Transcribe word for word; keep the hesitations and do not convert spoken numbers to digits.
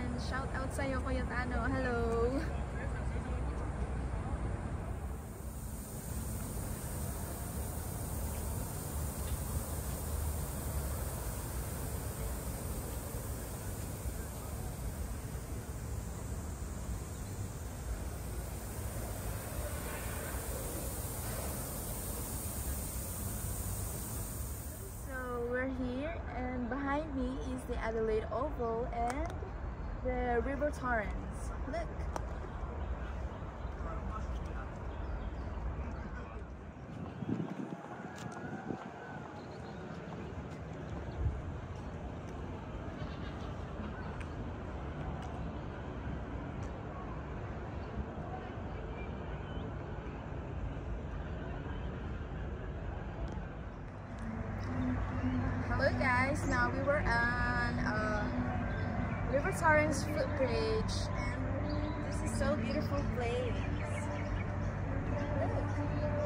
Ayan, shout out sa'yo Kuya Tano. Hello! We're here, and behind me is the Adelaide Oval and the River Torrens. Look! Hello guys, now we were on uh, River Torrens footbridge, and this is so beautiful place. Look.